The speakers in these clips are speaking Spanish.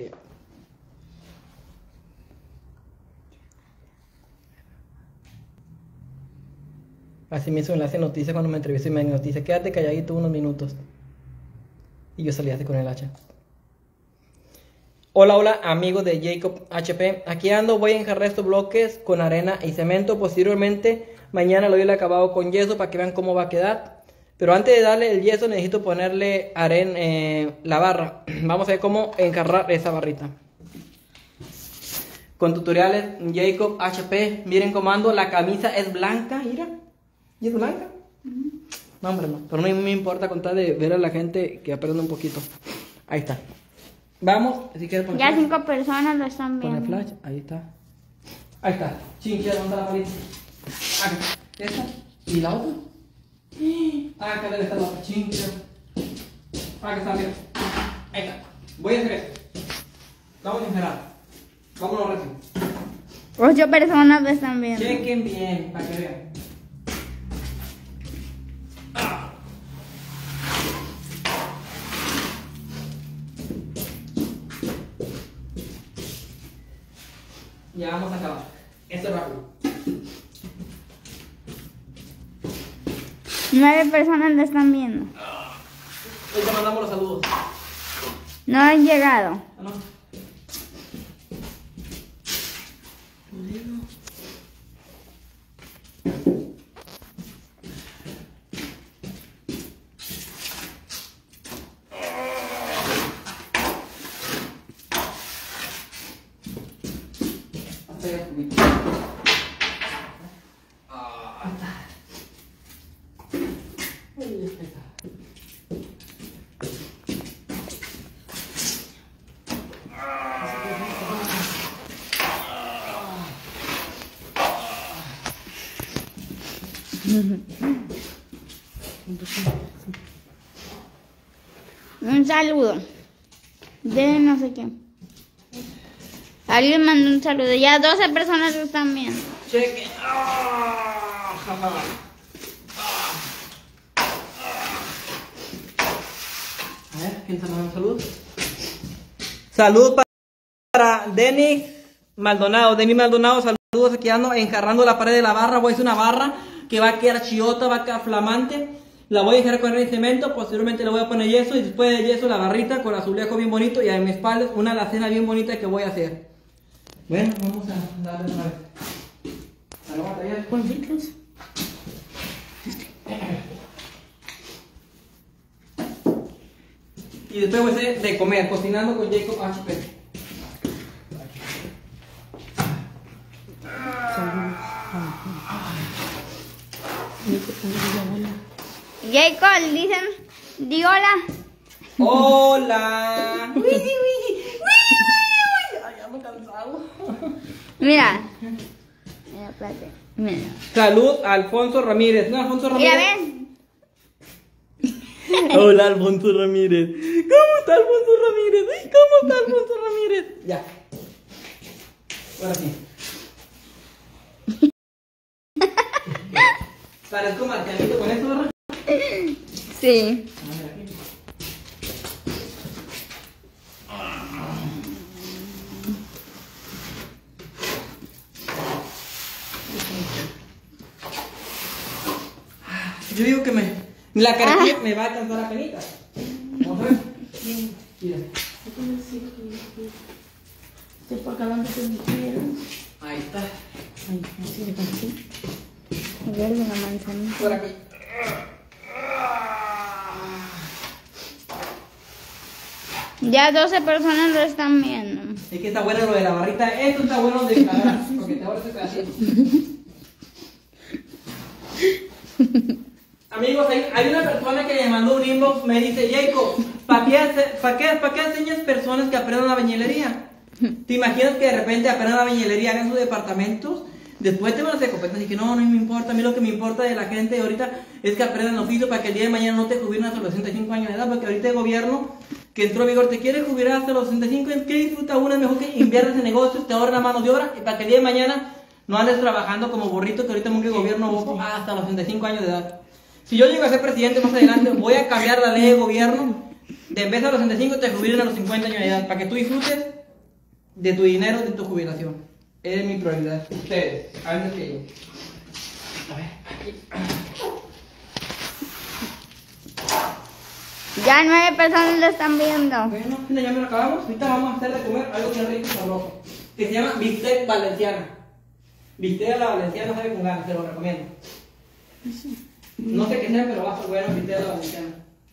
Así me hizo enlace de noticias cuando me entrevistó y me dio noticias. Quédate calladito unos minutos. Y yo salí así con el hacha. Hola, hola amigos de Jacob HP. Aquí ando, voy a enjarrar estos bloques con arena y cemento. Posteriormente, mañana lo doy el acabado con yeso para que vean cómo va a quedar. Pero antes de darle el yeso necesito ponerle arena, la barra. Vamos a ver cómo enjarrar esa barrita. Con tutoriales Jacob HP. Miren cómo ando, la camisa es blanca, mira. ¿Y es blanca? No, hombre, no. Pero no me importa contar de ver a la gente que aprenda un poquito. Ahí está. Vamos, si quieres poner ya flash. 5 personas lo están viendo. Pone flash, ahí está. Ahí está. Chinchera, ¿dónde está la palita? Acá. ¿Esta? ¿Y la otra? Acá debe estar la otra. Chinchera. Acá está, mira. Ahí está. Voy a hacer esto. Vamos a encerrar. Vámonos rápido. 8 personas lo están viendo. Chequen bien, para que vean. Ya vamos a acabar. Esto es rápido. 9 personas lo están viendo. Hoy te mandamos los saludos. No han llegado. ¿Ah, no? Un saludo de no sé qué. Alguien mandó un saludo. Ya 12 personas lo están viendo. Cheque. A ver, ¿quién se manda un saludo? Salud para Denis Maldonado. Denis Maldonado, saludos. Aquí ando enjarrando la pared de la barra. Voy a hacer una barra que va a quedar chiota, va a quedar flamante. La voy a enjarrar con arena y cemento. Posteriormente le voy a poner yeso. Y después de yeso la barrita con azulejo bien bonito. Y a mi espalda una alacena bien bonita que voy a hacer. Bueno, vamos a darle una vez. ¿Algo material? ¿Con filtros? Y después voy a hacer de comer, cocinando con Jacob HP. Jacob, dicen, di hola. Hola. Ay, ya me he cansado. Mira. Mira, espérate. Mira. Salud a Alfonso Ramírez. No, Alfonso Ramírez. Mira, ven. Hola, Alfonso Ramírez. ¿Cómo está Alfonso Ramírez? ¿Cómo está Alfonso Ramírez? Ya. Ahora sí. ¿Parezco marcianito con esto, verdad? Sí. Yo digo que la carretilla me va a alcanzar la penita. Vamos a ver. Mira. Ahí está. Verde la manzana. Por aquí. Ya 12 personas lo están viendo. Es que está bueno lo de la barrita. Esto está bueno de cagar. Porque te ahora se pedacito. Amigos, hay una persona que me mandó un inbox, me dice, Jacob, ¿para qué enseñas personas que aprendan la bañilería? ¿Te imaginas que de repente aprendan la bañilería, hagan sus departamentos? Después te van a hacer competencias y que no me importa. A mí lo que me importa de la gente de ahorita es que aprendan oficio para que el día de mañana no te jubilen hasta los 65 años de edad, porque ahorita el gobierno que entró en vigor te quiere jubilar hasta los 65 años. ¿Qué disfruta uno? Es mejor que inviertas en negocios, te ahorra mano de obra, y para que el día de mañana no andes trabajando como burrito que ahorita el gobierno hasta los 65 años de edad. Si yo llego a ser presidente más adelante, voy a cambiar la ley de gobierno De en vez de a los 65 te jubilen a los 50 años de edad, para que tú disfrutes de tu dinero, de tu jubilación. Es mi prioridad. Ustedes, antes que yo. A ver, aquí. Ya 9 personas lo están viendo. Bueno, ya me lo acabamos. Ahorita vamos a hacer de comer algo bien rico y sabroso. Que se llama bistec valenciana. Bistec a la valenciana sabe con ganas, te lo recomiendo. No sé qué sea, pero va a ser bueno bistec a la valenciana.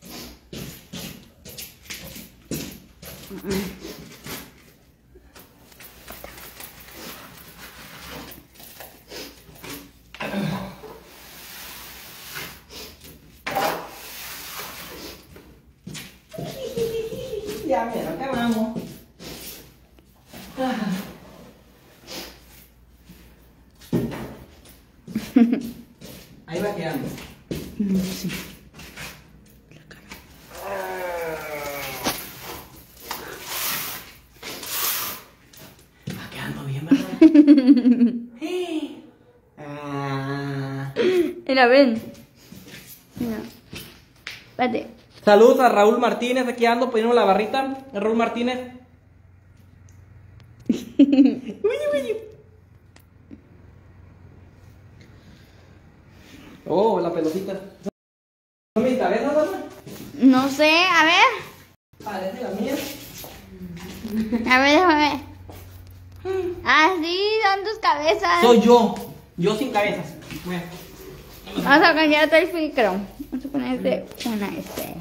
Ya me lo acabamos. Ahí va quedando. Sí. Va quedando bien, ¿verdad? Mira, ven. Mira. Espérate. Saludos a Raúl Martínez, aquí ando poniendo la barrita. Raúl Martínez. Oh, la pelotita. ¿Son mis cabezas, mamá? No sé, a ver. Parece la mía. A ver, déjame ver. Ah, sí, son tus cabezas. Soy yo. Yo sin cabezas. Bueno. Vamos a cambiarte el filtro. Vamos a ponerte una este.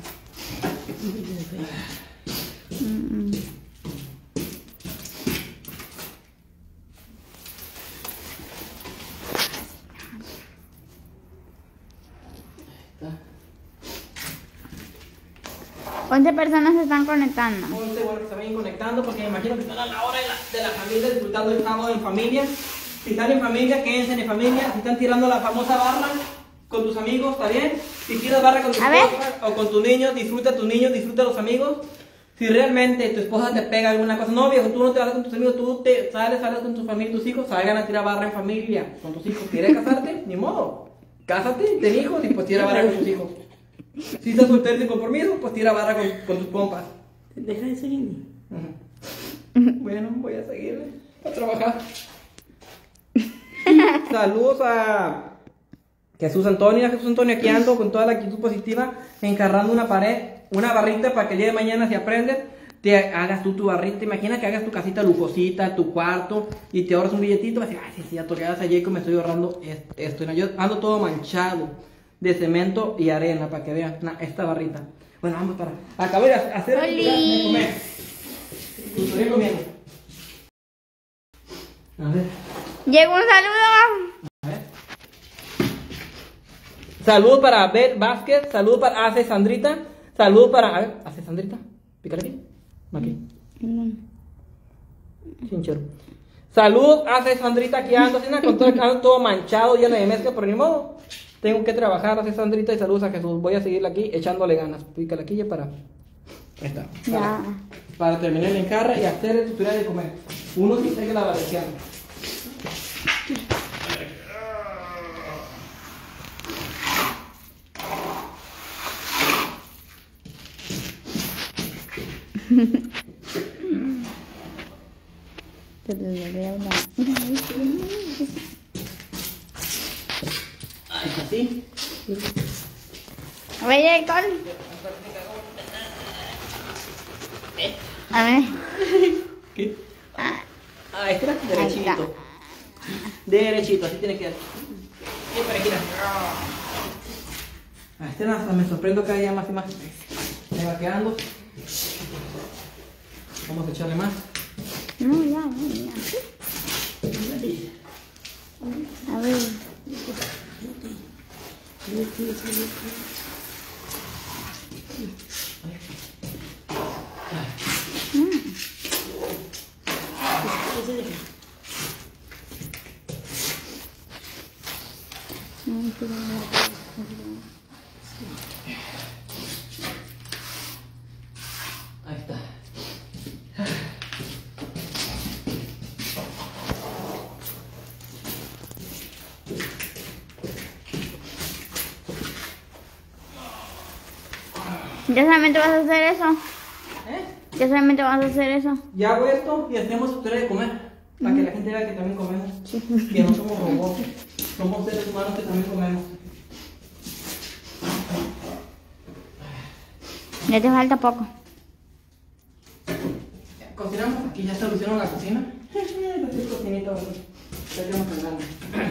¿Cuántas personas se están conectando? Muy bueno que se vayan conectando porque me imagino que están a la hora de la familia disfrutando el sábado en familia. Si están en familia, quédense en familia. Si están tirando la famosa barra con tus amigos, ¿está bien? Si tiras barra con tu esposa o con tus niños, disfruta a tus niños, disfruta a los amigos. Si realmente tu esposa te pega alguna cosa, no viejo, tú no te vas con tus amigos, tú te sales con tu familia y tus hijos, salgan a tirar barra en familia con tus hijos. ¿Quieres casarte? Ni modo. Cásate, ten hijos y pues tira barra con tus hijos. Si estás soltero sin compromiso, pues tira barra con tus pompas. Deja de seguirme. Bueno, voy a seguirle a trabajar. Saludos a Jesús Antonio aquí ando con toda la actitud positiva, encarrando una pared, una barrita para que el día de mañana si aprendes, te hagas tú tu barrita. Imagina que hagas tu casita lujosita, tu cuarto, y te ahorras un billetito, vas a decir, ay, sí, a tu a Jacob me estoy ahorrando esto. No, yo ando todo manchado de cemento y arena para que vean esta barrita. Bueno, vamos para. Acabo de hacer de comer. Estoy comiendo. A ver. Llegó un saludo. A ver. Saludos para Beth Vázquez. Saludos para Ace Sandrita. Saludos para. A ver, Ace Sandrita. Pícale aquí. Aquí. Chinchero. Saludos Ace Sandrita. Aquí ando, con todo manchado, lleno de mezcla, pero ni modo. Tengo que trabajar, Ace Sandrita. Y saludos a Jesús. Voy a seguirle aquí echándole ganas. Pícale aquí ya para. Ahí está. Para terminar el encarre y hacer el tutorial de comer. Uno sí sigue la valenciana. Así. A ver, Jacob. A ver. ¿Qué? Este era derechito. Derechito, así tiene que ser. Siempre gira. Este hasta me sorprendo cada día más y más. Me va quedando. Vamos a echarle más. No, ya. A ver. Ahí está. ¿Ya solamente vas a hacer eso? ¿Eh? ¿Ya solamente vas a hacer eso? Ya hago esto y hacemos tutorial de comer. Para que la gente vea que también comemos. Que no somos robots. Somos seres humanos que también comemos. Ya te falta poco. Cocinamos. Aquí ya solucionó la cocina. Así cocinito. Ya tenemos cargando.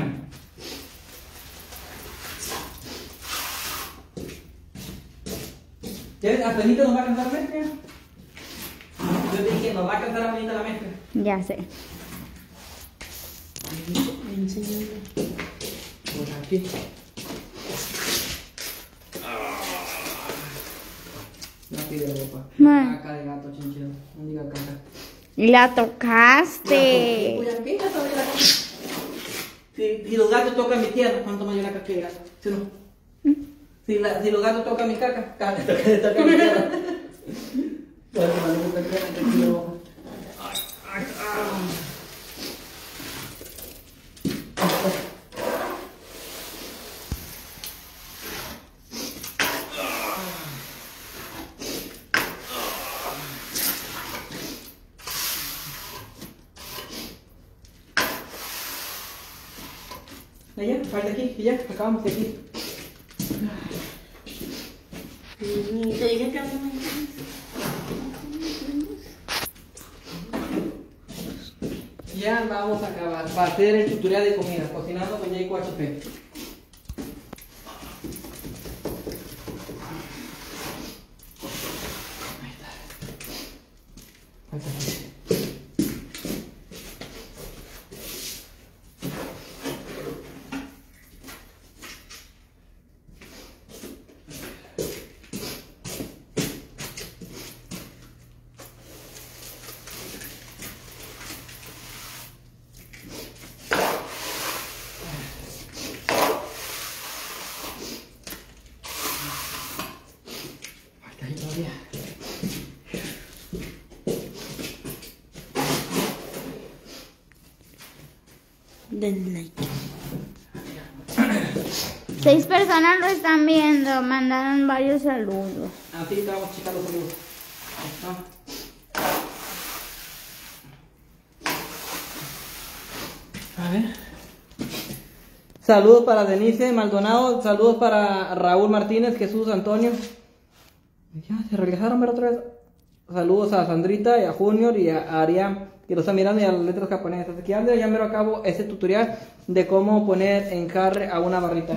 ¿Ya ves? A Benita nos va a cantar la mezcla. Yo te dije, nos va a cantar a Benita la mezcla. Ya sé. Enseñando. Por aquí. No pide ropa. Caca de gato, chinchero. No diga caca. La tocaste. Si los gatos tocan mi tierra, ¿cuánto más yo la caca de gato? ¿Sí o no? Si los gatos tocan mi caca, tocan mi tierra. Ya, falta aquí, y ya, acabamos de aquí. Ya vamos a acabar para hacer el tutorial de comida, cocinando con Jayco HP. Ahí está. Falta aquí. Den like. 6 personas lo están viendo. Mandaron varios saludos. Así te vamos a checar los saludos. A ver. Saludos para Denise Maldonado. Saludos para Raúl Martínez, Jesús Antonio. Ya se regresaron a ver otra vez. Saludos a Sandrita y a Junior y a Ariam, que lo están mirando, y a las letras japonesas. Aquí Andrea, ya me lo acabo este tutorial de cómo poner enjarre a una barrita.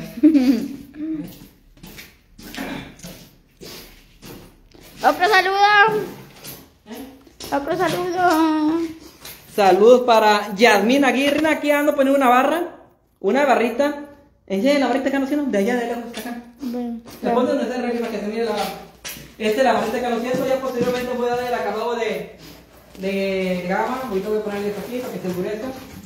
Otro saludo. Otro saludo. Saludos para Yasmín Aguirre, aquí ando poniendo una barrita. Enseña la barrita que ando haciendo, de allá de lejos hasta acá. La ponte donde está arriba para que se mire la barra. Esta es la barrita que ando haciendo, ya posteriormente voy a dar el acabado de gama. Ahorita voy a ponerle esto aquí para que se endurezca.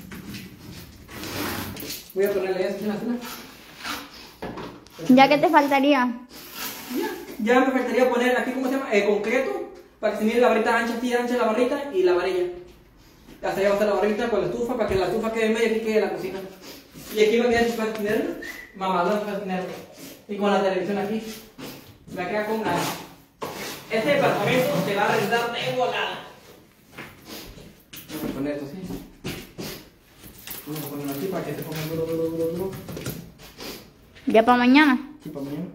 Voy a ponerle esto en la cena. ¿Ya qué te faltaría? Ya me faltaría poner aquí, ¿cómo se llama? Concreto, para que se mire la barrita ancha, así ancha la barrita y la varilla. Hasta allá va a estar la barrita con la estufa, para que la estufa quede en medio y aquí quede la cocina. Y aquí va a quedar su fascinero, mamadón su fascinero. Y con la televisión aquí, va a quedar con nada. Este departamento se va a rentar de volada. Vamos a poner esto así. Vamos a ponerlo aquí para que se ponga duro. ¿Ya para mañana? Sí, para mañana.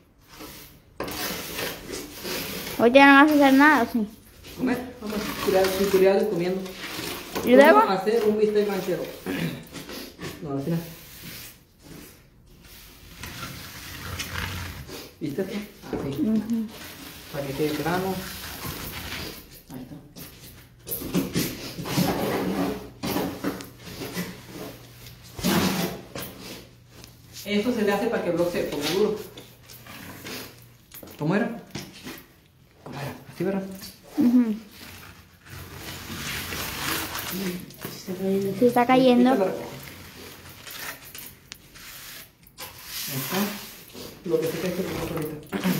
Hoy ya no vas a hacer nada, ¿sí? Comer, vamos a tirar tutoriales comiendo. ¿Y luego? Vamos a hacer un bistec manchero. No, al final. ¿Viste esto? Así. Para que quede plano. Ahí está. Esto se le hace para que el blog se ponga duro. ¿Cómo era? ¿Cómo era? Así, ¿verdad? Se está cayendo. Ahí está. Lo que se cae es el ahorita.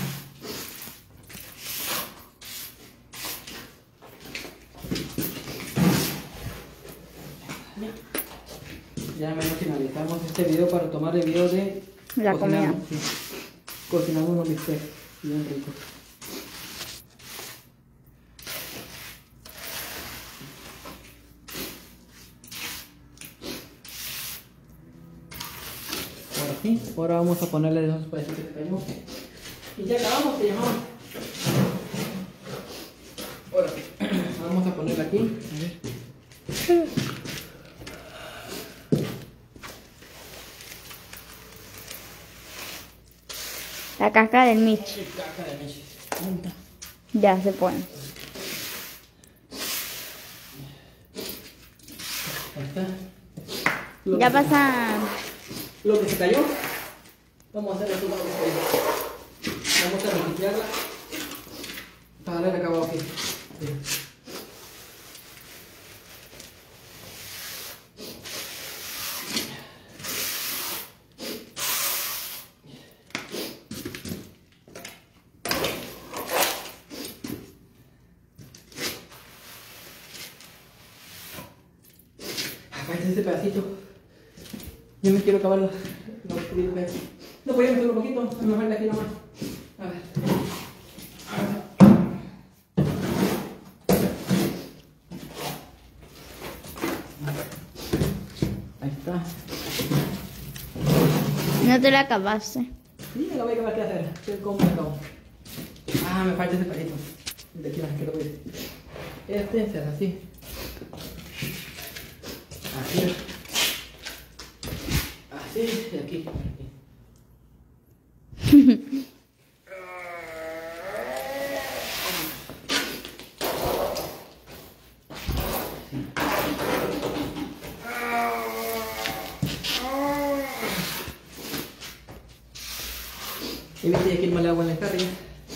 Ya menos finalizamos este video para tomar el video de la comida. Sí. Cocinando unos bistecs bien ricos. así. Ahora vamos a ponerle de esos pedacitos que cayó. Y ya acabamos, te llamamos. Ahora, vamos a ponerla aquí. A ver. La caca del Mitch. Caca de Mitch. Ya se pone. Ahí está. Ya pasa. Lo que se cayó. Vamos a hacer esto para que se cayó. Vamos a limpiarla. Para darle acabado aquí. Bien. Este pedacito. Yo me quiero acabar los pulidos. No voy a meterlo un poquito, a lo mejor de aquí nomás. A ver. Ahí está. No te la acabaste. Sí, me la voy a acabar de hacer. ¿Cómo me acabo? Ah, me falta ese pedacito. De aquí, que lo voy a decir. Este será así. Así. Así, y aquí. Y viste, aquí más le agua en el carro.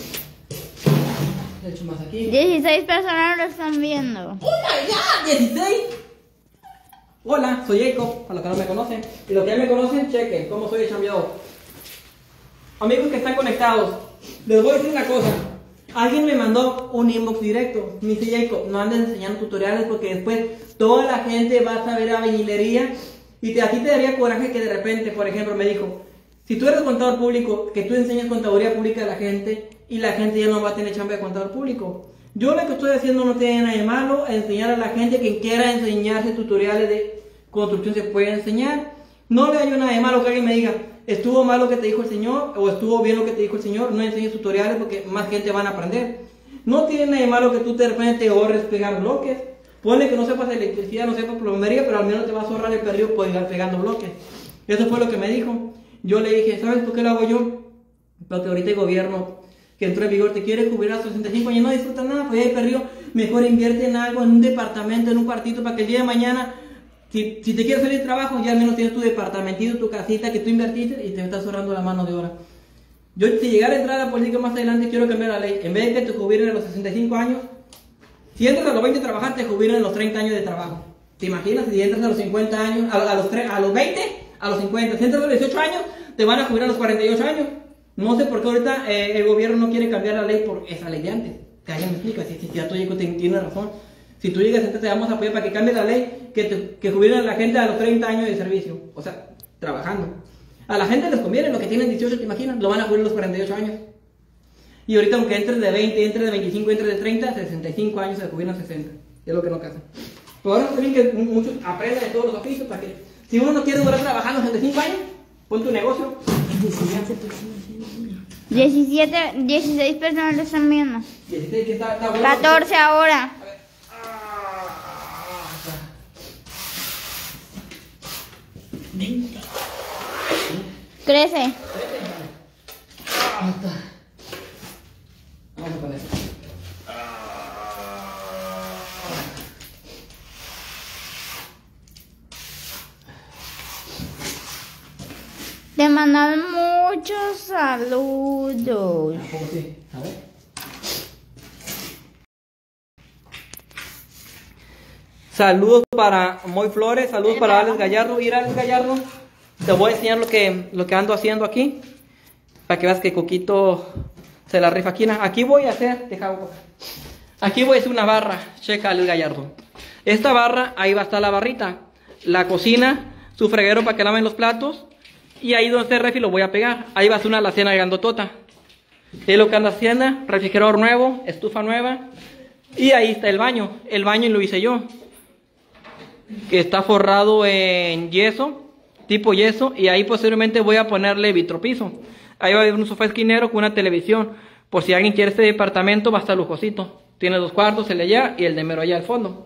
Le echo más aquí. 16 personas lo están viendo. ¡Oh my god! 16. Hola, soy Jacob, para los que no me conocen. Y los que ya me conocen, chequen cómo soy el chambeador. Amigos que están conectados, les voy a decir una cosa. Alguien me mandó un inbox directo. Me dice, Jacob, no andes enseñando tutoriales porque después toda la gente va a saber albañilería. Y a ti te daría coraje que de repente, por ejemplo, me dijo, si tú eres contador público, que tú enseñas contaduría pública a la gente y la gente ya no va a tener chamba de contador público. Yo lo que estoy haciendo no tiene nada de malo, enseñar a la gente que quiera enseñarse tutoriales de construcción se puede enseñar. No le hallo nada de malo que alguien me diga, estuvo mal lo que te dijo el señor o estuvo bien lo que te dijo el señor, no enseñes tutoriales porque más gente van a aprender. No tiene nada de malo que tú de repente te ahorres pegar bloques. Ponle que no sepas electricidad, no sepas plomería, pero al menos te vas a ahorrar el periodo por ir pegando bloques. Eso fue lo que me dijo. Yo le dije, ¿sabes por qué lo hago yo? Porque ahorita el gobierno que entró en vigor te quiere cubrir a los 65 años, no disfrutas nada, pues ya perdió, mejor invierte en algo, en un departamento, en un cuartito, para que el día de mañana, si te quieres salir de trabajo, ya al menos tienes tu departamentito, tu casita que tú invertiste y te estás ahorrando la mano de obra. Yo, si llegara a entrar a la política más adelante, quiero cambiar la ley. En vez de que te jubilen a los 65 años, si entras a los 20 a trabajar, te jubilan a los 30 años de trabajo. ¿Te imaginas? Si entras a los 50 años, a los 20, a los 50, si entras a los 18 años, te van a jubilar a los 48 años. No sé por qué ahorita el gobierno no quiere cambiar la ley por esa ley de antes. Que alguien me explica, si ya tú tienes razón. Si tú llegas, entonces te vamos a apoyar para que cambie la ley, que jubilen a la gente a los 30 años de servicio. O sea, trabajando. A la gente les conviene, los que tienen 18, ¿te imaginas? Lo van a jubilar a los 48 años. Y ahorita aunque entres de 20, entres de 25, entres de 30, 65 años se jubilan a 60. Es lo que no casan. Pero ahora también que muchos aprendan de todos los oficios para que, si uno no quiere durar trabajando 65 años, pon tu negocio. 16 personas lo están viendo. 16 que está bueno. 14 ahora. A ver. Está. 20. Crece. Está. Vamos a poner. Te mandan muchos saludos. ¿Cómo sí? A ver. Saludos para Moy Flores, saludos para Alex Gallardo. Ir a Alex Gallardo, te voy a enseñar lo que ando haciendo aquí, para que veas que Coquito se la rifa aquí. Aquí voy a hacer, aquí voy a hacer una barra, checa Alex Gallardo. Esta barra, ahí va a estar la barrita, la cocina, su freguero para que laven los platos, y ahí donde esté el refri lo voy a pegar. Ahí va a ser una alacena grandotota. Es lo que anda haciendo, refrigerador nuevo, estufa nueva, y ahí está el baño lo hice yo, que está forrado en yeso, tipo yeso, y ahí posteriormente voy a ponerle vitropiso. Ahí va a haber un sofá esquinero con una televisión. Por si alguien quiere este departamento, va a estar lujosito. Tiene 2 cuartos, el de allá y el de mero allá al fondo.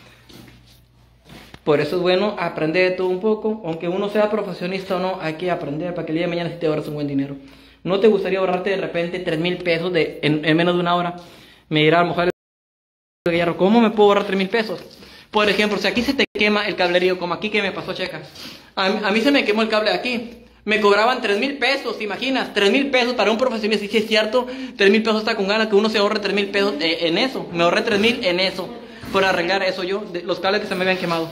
Por eso es bueno aprender de todo un poco. Aunque uno sea profesionista o no, hay que aprender para que el día de mañana sí te ahorres un buen dinero. ¿No te gustaría ahorrarte de repente 3,000 pesos en menos de una hora? Me dirá a lo mejor el guerrero, ¿cómo me puedo ahorrar 3,000 pesos? Por ejemplo, si aquí se te quema el cablerío, como aquí que me pasó, checa. A mí se me quemó el cable de aquí. Me cobraban 3,000 pesos, ¿te imaginas? 3,000 pesos para un profesionista. Si es cierto, 3,000 pesos está con ganas que uno se ahorre 3,000 pesos en eso. Me ahorré 3,000 en eso. Por arreglar eso yo, los cables que se me habían quemado.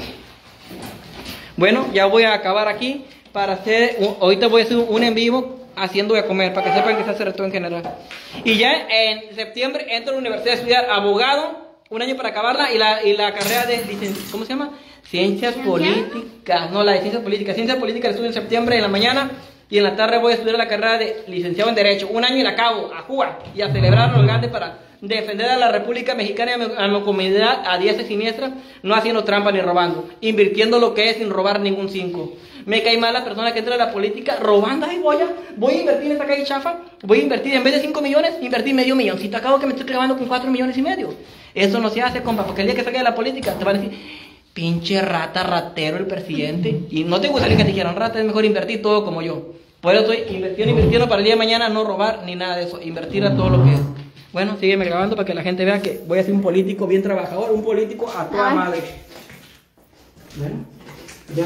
Bueno, ya voy a acabar aquí para hacer, ahorita voy a hacer un en vivo haciendo de comer, para que sepan que se hace todo en general. Y ya en septiembre entro a la universidad a estudiar abogado, un año para acabarla, y la carrera de, ¿cómo se llama? Ciencias políticas, no, la de ciencias políticas. Ciencias políticas la estudio en septiembre en la mañana, y en la tarde voy a estudiar la carrera de licenciado en Derecho. Un año y la acabo, a Cuba, y a celebrar los grandes para defender a la República Mexicana y a mi comunidad a diestra y siniestra, no haciendo trampa ni robando, invirtiendo lo que es sin robar ningún 5. Me cae mal la persona que entra a la política robando. Ay, voy a invertir en esta calle chafa, voy a invertir en vez de 5 millones, invertir medio millón. Si te acabo que me estoy clavando con 4,5 millones. Eso no se hace, compa, porque el día que salga de la política te van a decir, pinche rata, ratero el presidente. Y no te gustaría que te dijeran rata, es mejor invertir todo como yo. Por eso estoy invirtiendo para el día de mañana no robar ni nada de eso, invertir a todo lo que es. Bueno, sígueme grabando para que la gente vea que voy a ser un político bien trabajador, un político a toda madre. Bueno, ya.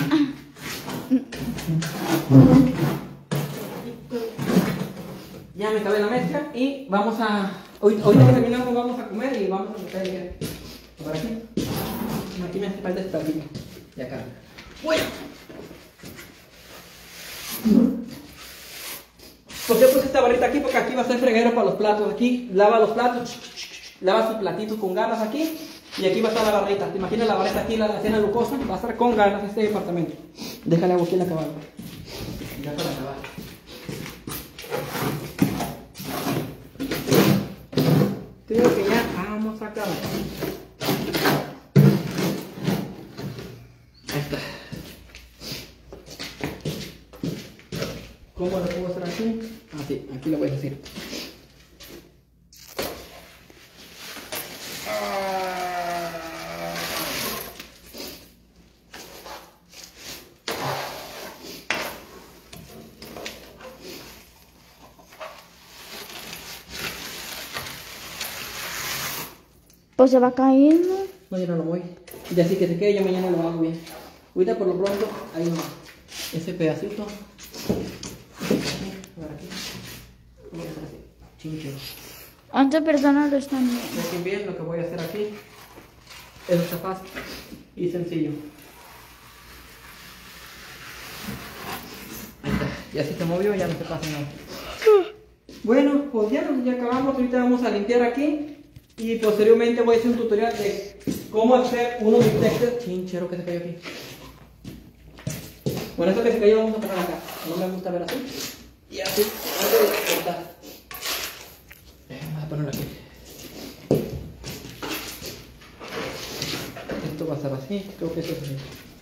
Ya me acabé la mezcla y vamos a... Ahorita que terminamos vamos a comer y vamos a meter por aquí. Aquí me hace falta esta tablilla. Y acá. Bueno. ¿Por qué puse esta barrita aquí? Porque aquí va a ser fregadero para los platos. Aquí lava los platos, lava sus platitos con ganas aquí. Y aquí va a estar la barrita. ¿Te imaginas la barrita aquí, la cena lujosa? Va a estar con ganas este departamento. Déjale agua aquí en la acabada. Ya para acabar. Creo que ya vamos a acabar. Ahí está. ¿Cómo lo puedo hacer aquí? Ah, sí, aquí lo voy a hacer. Pues se va a caer, ¿no? No, yo no lo voy. Ya sí que se quede, ya mañana lo hago bien. Ahorita por lo pronto, ahí no. Ese pedacito. Voy a hacer así. Chinchero. 11 personas lo están viendo. Dejen bien lo que voy a hacer aquí. Eso está fácil y sencillo. Ahí está. Ya si se movió, ya no se pasa nada. Bueno, pues ya acabamos. Ahorita vamos a limpiar aquí. Y posteriormente voy a hacer un tutorial de cómo hacer unos bistecs. Chinchero que se cayó aquí. Bueno, esto que se cayó lo vamos a poner acá. No me gusta ver así. Y así, antes de cortar. Vamos a ponerlo aquí. Esto va a ser así. Creo que eso es así.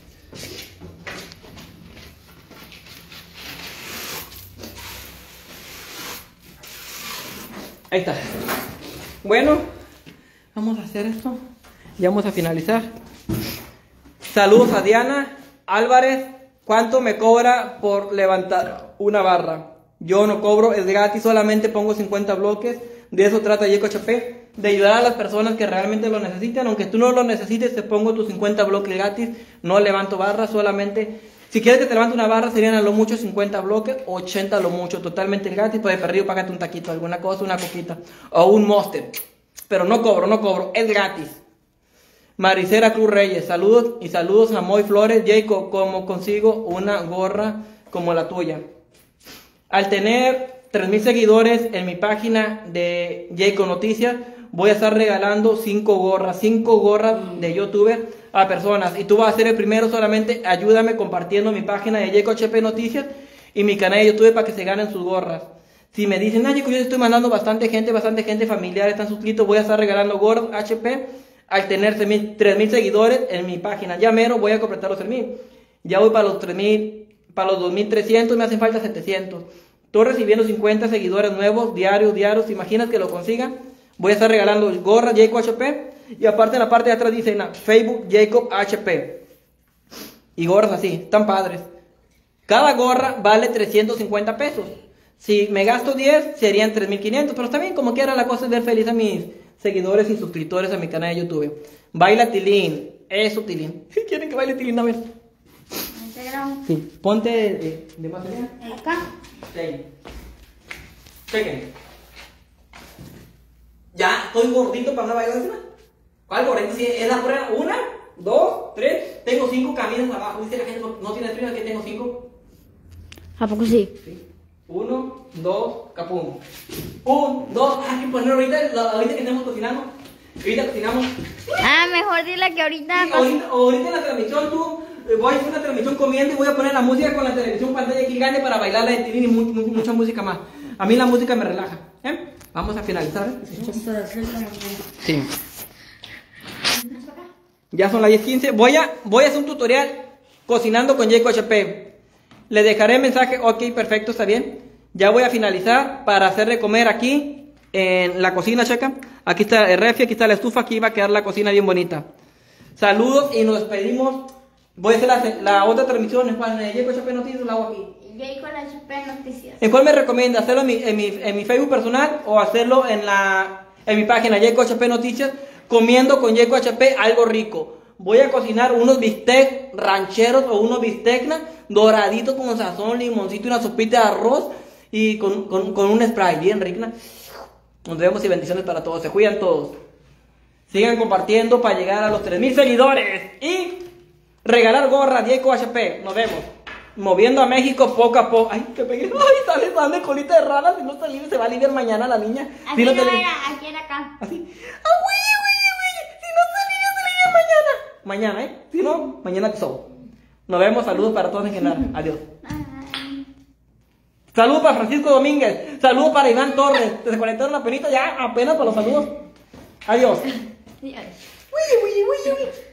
Ahí está. Bueno, vamos a hacer esto. Ya vamos a finalizar. Saludos a Diana Álvarez. ¿Cuánto me cobra por levantar una barra? Yo no cobro, es gratis, solamente pongo 50 bloques. De eso trata Jayco HP, de ayudar a las personas que realmente lo necesitan. Aunque tú no lo necesites, te pongo tus 50 bloques gratis. No levanto barras, solamente... Si quieres que te levante una barra, serían a lo mucho 50 bloques, 80 a lo mucho, totalmente gratis. Pues de perdido, págate un taquito, alguna cosa, una coquita, o un Monster. Pero no cobro, es gratis. Maricela Cruz Reyes, saludos y saludos a Moy Flores. Jayco, ¿cómo consigo una gorra como la tuya? Al tener 3,000 seguidores en mi página de Jayco Noticias, voy a estar regalando 5 gorras de youtuber a personas. Y tú vas a ser el primero, solamente ayúdame compartiendo mi página de Jayco HP Noticias y mi canal de YouTube para que se ganen sus gorras. Si me dicen, Jayco, yo te estoy mandando bastante gente familiar, están suscritos, voy a estar regalando gorras HP. Al tener 3,000 seguidores en mi página, ya mero voy a completar los 3,000. Ya voy para los 3000, para los 2300, me hacen falta 700. Estoy recibiendo 50 seguidores nuevos, diarios. ¿Te imaginas que lo consiga? Voy a estar regalando gorras Jacob HP. Y aparte en la parte de atrás dice Facebook Jacob HP. Y gorras así, están padres. Cada gorra vale 350 pesos. Si me gasto 10, serían 3500. Pero está bien, como quiera, la cosa es ver feliz a mis seguidores y suscriptores a mi canal de YouTube. Baila Tilín. Eso, Tilín. ¿Quieren que baile Tilín? A ver. Sí. Ponte de material. Acá. Sí. Chequen. Ya, estoy gordito para una bailar encima. ¿Cuál gordito? Si es la prueba. 1, 2, 3. Tengo 5 caminos abajo. Dice la gente, no tiene frío, que tengo 5. ¿A poco sí? Sí. 1, 2, capum. 1, 2. Hay que poner ahorita que estamos cocinando. Ahorita cocinamos. Mejor dile que ahorita. Sí, ahorita en la transmisión voy a hacer una transmisión comiendo y voy a poner la música con la televisión pantalla aquí grande para bailar la de Tilín y mucha música más. A mí la música me relaja. Vamos a finalizar. Sí. Ya son las 10:15. Voy a hacer un tutorial cocinando con Jacob HP. Le dejaré mensaje. Ok, perfecto, está bien. Ya voy a finalizar para hacer de comer aquí en la cocina, checa. Aquí está el refri, aquí está la estufa. Aquí va a quedar la cocina bien bonita. Saludos y nos despedimos. Voy a hacer la otra transmisión en cual Jacob HP Noticias la hago aquí. Jacob HP Noticias. ¿En cuál me recomienda? ¿Hacerlo en mi Facebook personal o hacerlo en mi página Jacob HP Noticias? Comiendo con Jacob HP algo rico. Voy a cocinar unos bistec rancheros o unos bistecna doraditos con sazón, limoncito y una sopita de arroz y con un spray bien rica. Nos vemos y bendiciones para todos. Se cuidan todos. Sigan compartiendo para llegar a los 3000 seguidores y regalar gorras Jacob HP. Nos vemos. Moviendo a México poco a poco. Ay, que pegué. Ay, sale colita de rana. Si no está libre, se va a aliviar mañana la niña. Aquí si no te era, aquí era acá. Así. Ah, güey. Si no está libre, se aliviar mañana. Mañana, Si no, mañana te sobo. Nos vemos. Saludos para todos en general. Adiós. Saludos para Francisco Domínguez. Saludos para Iván Torres. Se conectaron apenas ya, apenas para los saludos. Adiós. Adiós. Uy.